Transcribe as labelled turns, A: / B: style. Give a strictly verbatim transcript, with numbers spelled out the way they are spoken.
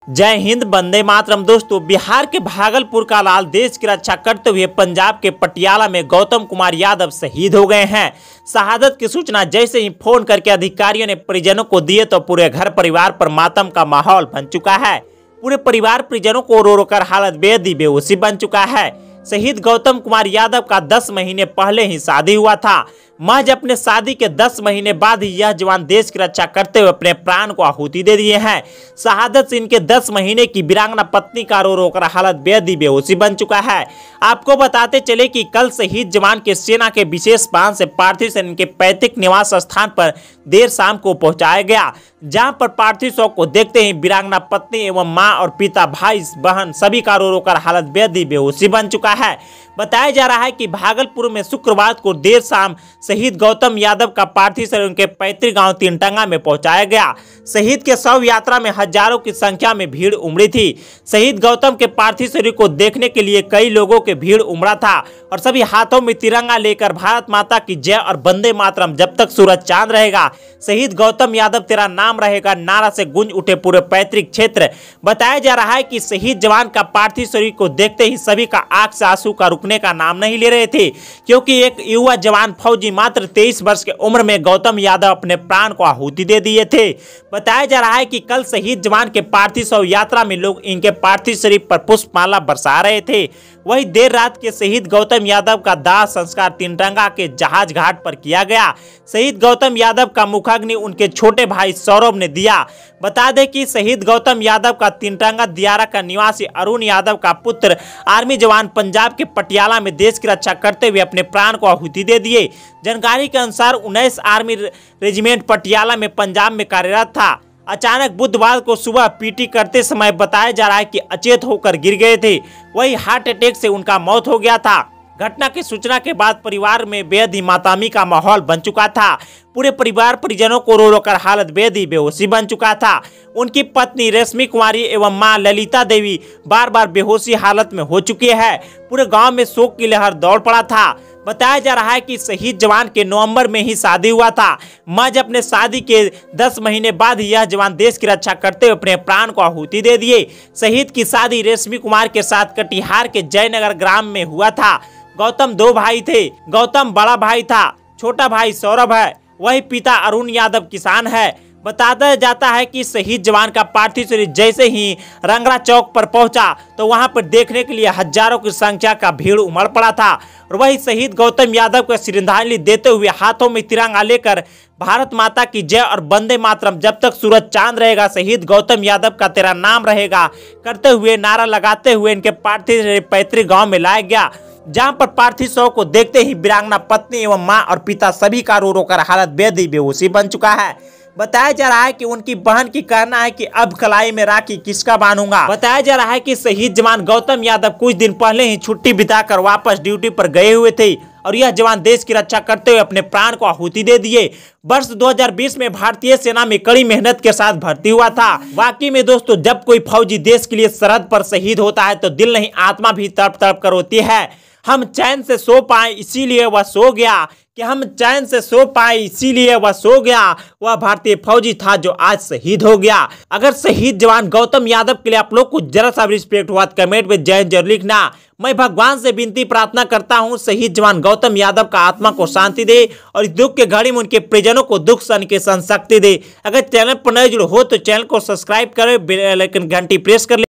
A: जय हिंद, वंदे मातरम। दोस्तों, बिहार के भागलपुर का लाल देश की रक्षा करते हुए पंजाब के पटियाला में गौतम कुमार यादव शहीद हो गए हैं। शहादत की सूचना जैसे ही फोन करके अधिकारियों ने परिजनों को दिए तो पूरे घर परिवार पर मातम का माहौल बन चुका है। पूरे परिवार परिजनों को रो रो कर हालत बेहद ही बेहोशी बन चुका है। शहीद गौतम कुमार यादव का दस महीने पहले ही शादी हुआ था। महज अपने शादी के दस महीने बाद ही यह जवान देश की रक्षा करते हुए अपने प्राण को आहुति दे दिए हैं। शहादत से इनके दस महीने की वीरांगना पत्नी का रो रो कर हालत बेहद ही बेहोशी बन चुका है। आपको बताते चले कि कल शहीद जवान के सेना के विशेष वाहन से पार्थिव शरीर इनके पैतृक निवास स्थान पर देर शाम को पहुंचाया गया, जहां पर पार्थिव शव को देखते ही वीरांगना पत्नी एवं मां और पिता, भाई बहन सभी का रो रो कर हालत बेहद ही बेहोशी बन चुका है। बताया जा रहा है कि भागलपुर में शुक्रवार को देर शाम शहीद गौतम यादव का पार्थिव शरीर उनके पैतृक गांव तीनटंगा में पहुंचाया गया। शहीद के शव यात्रा में हजारों की संख्या में भीड़ उमड़ी थी। शहीद गौतम के पार्थिव शरीर को देखने के लिए कई लोगों के भीड़ उमड़ा था और सभी हाथों में तिरंगा लेकर भारत माता की जय और वंदे मातरम, जब तक सूरज चांद रहेगा शहीद गौतम यादव तेरा नाम रहेगा नारा से गूंज उठे पूरे पैतृक क्षेत्र। बताया जा रहा है कि शहीद जवान का पार्थिव शरीर को देखते ही सभी का आंख से आंसू का रुकने का नाम नहीं ले रहे थे, क्योंकि एक युवा जवान फौजी मात्र तेईस वर्ष की उम्र में गौतम यादव अपने प्राण को आहुति दे दिए थे। बताया जा रहा है कि कल शहीद जवान के पार्थिव शव यात्रा में लोग इनके पार्थिव शरीर पर पुष्पमाला बरसा रहे थे। वही देर रात के शहीद गौतम यादव का दाह संस्कार तीनटंगा के जहाज घाट पर किया गया। शहीद गौतम यादव का मुखाग्नि उनके छोटे भाई सौरभ ने दिया। बता दें कि शहीद गौतम यादव का तीनटंगा दियारा का निवासी अरुण यादव का पुत्र आर्मी जवान पंजाब के पटियाला में देश की रक्षा करते हुए अपने प्राण को आहुति दे दिए। जानकारी के अनुसार उन्नीस आर्मी रेजिमेंट पटियाला में पंजाब में कार्यरत था। अचानक बुधवार को सुबह पीटी करते समय बताया जा रहा है कि अचेत होकर गिर गए थे। वही हार्ट अटैक से उनका मौत हो गया था। घटना की सूचना के बाद परिवार में बेहद ही मातमी का माहौल बन चुका था। पूरे परिवार परिजनों को रो रो कर हालत बेहद ही बेहोशी बन चुका था। उनकी पत्नी रेशमी कुमारी एवं मां ललिता देवी बार बार बेहोशी हालत में हो चुकी है। पूरे गांव में शोक की लहर दौड़ पड़ा था। बताया जा रहा है कि शहीद जवान के नवंबर में ही शादी हुआ था। महज अपने शादी के दस महीने बाद ही यह जवान देश की रक्षा करते हुए अपने प्राण को आहुति दे दिए। शहीद की शादी रेशमी कुमार के साथ कटिहार के जयनगर ग्राम में हुआ था। गौतम दो भाई थे। गौतम बड़ा भाई था, छोटा भाई सौरभ है, वही पिता अरुण यादव किसान है। बताया जाता है कि शहीद जवान का पार्थिव शरीर जैसे ही रंगरा चौक पर पहुंचा तो वहां पर देखने के लिए हजारों की संख्या का भीड़ उमड़ पड़ा था। और वही शहीद गौतम यादव को श्रद्धांजलि देते हुए हाथों में तिरंगा लेकर भारत माता की जय और वंदे मातरम, जब तक सूरज चांद रहेगा शहीद गौतम यादव का तेरा नाम रहेगा करते हुए नारा लगाते हुए इनके पार्थिव शरीर पैतृक गाँव में लाया गया, जहां पर पार्थिव शव को देखते ही वीरांगना पत्नी एवं मां और पिता सभी का रो रो कर हालत बेहद ही बेहोशी बन चुका है। बताया जा रहा है कि उनकी बहन की कहना है कि अब कलाई में राखी किसका बांधूंगा। बताया जा रहा है कि शहीद जवान गौतम यादव कुछ दिन पहले ही छुट्टी बिताकर वापस ड्यूटी पर गए हुए थे और यह जवान देश की रक्षा करते हुए अपने प्राण को आहुति दे दिए। वर्ष दो हज़ार बीस में भारतीय सेना में कड़ी मेहनत के साथ भर्ती हुआ था। वाकई में दोस्तों, जब कोई फौजी देश के लिए सरहद पर शहीद होता है तो दिल नहीं आत्मा भी तड़प तड़प कर होती है। हम चैन से सो पाए इसीलिए वह सो गया, कि हम चैन से सो पाए इसीलिए वह सो गया। वह भारतीय फौजी था जो आज शहीद हो गया। अगर शहीद जवान गौतम यादव के लिए आप लोग को जरा सा रिस्पेक्ट हुआ तो कमेंट में जय जरूर लिखना। मैं भगवान से विनती प्रार्थना करता हूं शहीद जवान गौतम यादव का आत्मा को शांति दे और इस दुख के घड़ी में उनके परिजनों को दुख सहने की शक्ति दे। अगर चैनल पर नए जुड़े हो तो चैनल को सब्सक्राइब करें, बेल आइकन घंटी प्रेस कर ले।